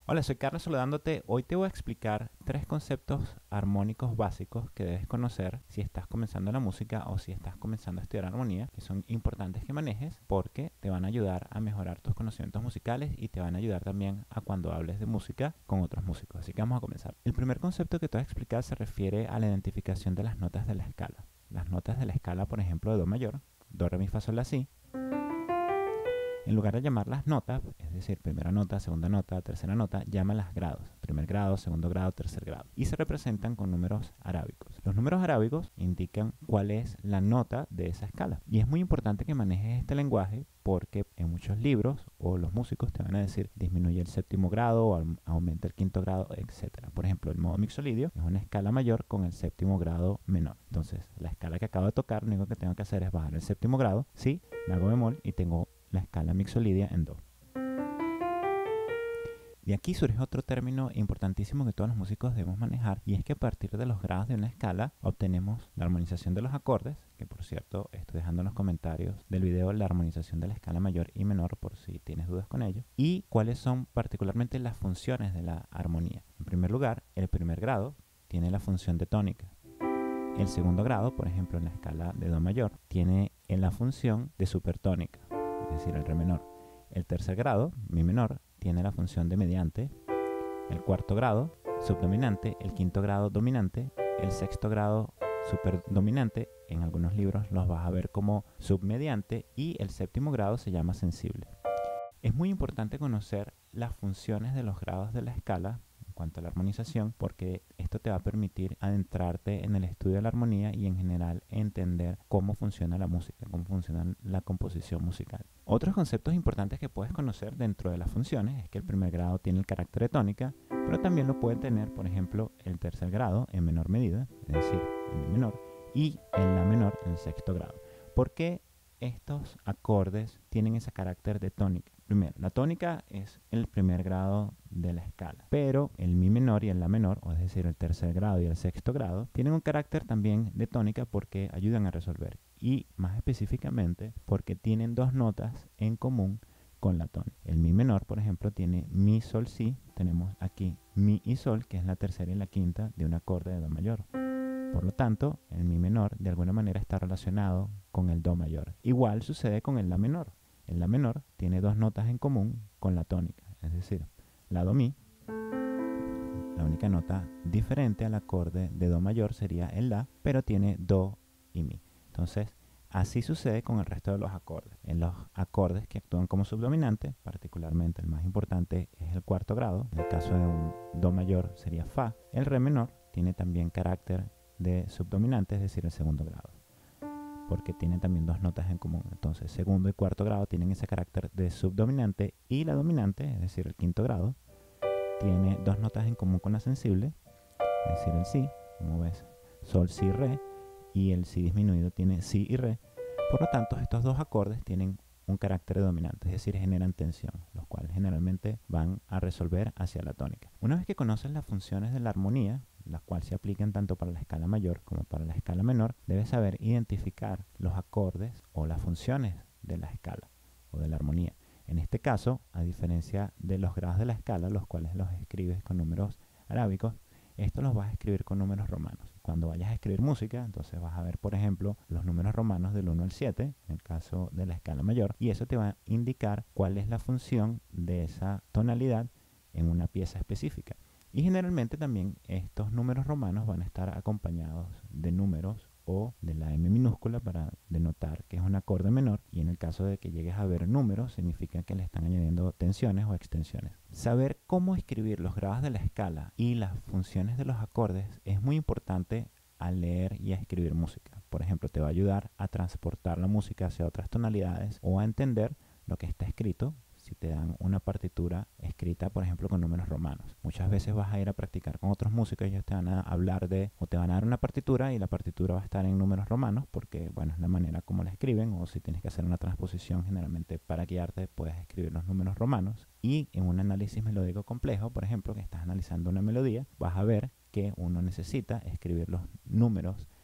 Hola, soy Carlos saludándote. Hoy te voy a explicar tres conceptos armónicos básicos que debes conocer si estás comenzando la música o si estás comenzando a estudiar armonía, que son importantes que manejes porque te van a ayudar a mejorar tus conocimientos musicales y te van a ayudar también a cuando hables de música con otros músicos. Así que vamos a comenzar. El primer concepto que te voy a explicar se refiere a la identificación de las notas de la escala. Las notas de la escala, por ejemplo, de Do mayor, Do, Re, Mi, Fa, Sol, La, Si. En lugar de llamarlas notas, es decir, primera nota, segunda nota, tercera nota, llámalas grados. Primer grado, segundo grado, tercer grado. Y se representan con números arábicos. Los números arábicos indican cuál es la nota de esa escala. Y es muy importante que manejes este lenguaje porque en muchos libros o los músicos te van a decir disminuye el séptimo grado o aumenta el quinto grado, etc. Por ejemplo, el modo mixolidio es una escala mayor con el séptimo grado menor. Entonces, la escala que acabo de tocar, lo único que tengo que hacer es bajar el séptimo grado, si, me hago bemol y tengo la escala mixolidia en Do. De aquí surge otro término importantísimo que todos los músicos debemos manejar, y es que a partir de los grados de una escala obtenemos la armonización de los acordes, que por cierto estoy dejando en los comentarios del video la armonización de la escala mayor y menor por si tienes dudas con ello, y cuáles son particularmente las funciones de la armonía. En primer lugar, el primer grado tiene la función de tónica. El segundo grado, por ejemplo en la escala de Do mayor, tiene la función de supertónica, es decir, el Re menor. El tercer grado, Mi menor, tiene la función de mediante. El cuarto grado, subdominante. El quinto grado, dominante. El sexto grado, superdominante. En algunos libros los vas a ver como submediante. Y el séptimo grado se llama sensible. Es muy importante conocer las funciones de los grados de la escala en cuanto a la armonización, porque esto te va a permitir adentrarte en el estudio de la armonía y en general entender cómo funciona la música, cómo funciona la composición musical. Otros conceptos importantes que puedes conocer dentro de las funciones es que el primer grado tiene el carácter de tónica, pero también lo puede tener, por ejemplo, el tercer grado en menor medida, es decir, en Mi menor, y en La menor en el sexto grado. ¿Por qué estos acordes tienen ese carácter de tónica? Primero, la tónica es el primer grado de la escala, pero el Mi menor y el La menor, o es decir, el tercer grado y el sexto grado, tienen un carácter también de tónica porque ayudan a resolver, y más específicamente porque tienen dos notas en común con la tónica. El Mi menor, por ejemplo, tiene Mi, Sol, Si. Tenemos aquí Mi y Sol, que es la tercera y la quinta de un acorde de Do mayor. Por lo tanto, el Mi menor de alguna manera está relacionado con el Do mayor. Igual sucede con el La menor. El La menor tiene dos notas en común con la tónica, es decir, la Do Mi. La única nota diferente al acorde de Do mayor sería el La, pero tiene Do y Mi. Entonces, así sucede con el resto de los acordes. En los acordes que actúan como subdominante, particularmente el más importante es el cuarto grado. En el caso de un Do mayor sería Fa. El Re menor tiene también carácter de subdominante, es decir, el segundo grado, porque tienen también dos notas en común. Entonces, segundo y cuarto grado tienen ese carácter de subdominante, y la dominante, es decir, el quinto grado, tiene dos notas en común con la sensible, es decir, el Si, como ves, Sol, Si, Re, y el Si disminuido tiene Si y Re. Por lo tanto, estos dos acordes tienen un carácter de dominante, es decir, generan tensión, los cuales generalmente van a resolver hacia la tónica. Una vez que conoces las funciones de la armonía, las cuales se aplican tanto para la escala mayor como para la escala menor, debes saber identificar los acordes o las funciones de la escala o de la armonía. En este caso, a diferencia de los grados de la escala, los cuales los escribes con números arábicos, estos los vas a escribir con números romanos. Cuando vayas a escribir música, entonces vas a ver, por ejemplo, los números romanos del 1 al 7, en el caso de la escala mayor, y eso te va a indicar cuál es la función de esa tonalidad en una pieza específica. Y generalmente también estos números romanos van a estar acompañados de números o de la M minúscula para denotar que es un acorde menor, y en el caso de que llegues a ver números significa que le están añadiendo tensiones o extensiones. Saber cómo escribir los grados de la escala y las funciones de los acordes es muy importante al leer y a escribir música. Por ejemplo, te va a ayudar a transportar la música hacia otras tonalidades o a entender lo que está escrito si te dan una partitura escrita, por ejemplo, con números romanos. Muchas veces vas a ir a practicar con otros músicos y ellos te van a hablar de, o te van a dar una partitura y la partitura va a estar en números romanos porque, bueno, es la manera como la escriben, o si tienes que hacer una transposición, generalmente para guiarte puedes escribir los números romanos. Y en un análisis melódico complejo, por ejemplo, que estás analizando una melodía, vas a ver que uno necesita escribir los números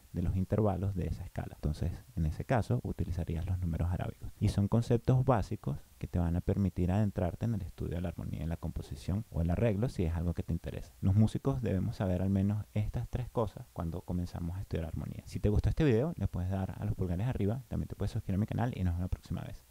de los intervalos de esa escala. Entonces, en ese caso, utilizarías los números arábigos. Y son conceptos básicos que te van a permitir adentrarte en el estudio de la armonía, en la composición o el arreglo si es algo que te interesa. Los músicos debemos saber al menos estas 3 cosas cuando comenzamos a estudiar armonía. Si te gustó este video, le puedes dar a los pulgares arriba, también te puedes suscribir a mi canal y nos vemos la próxima vez.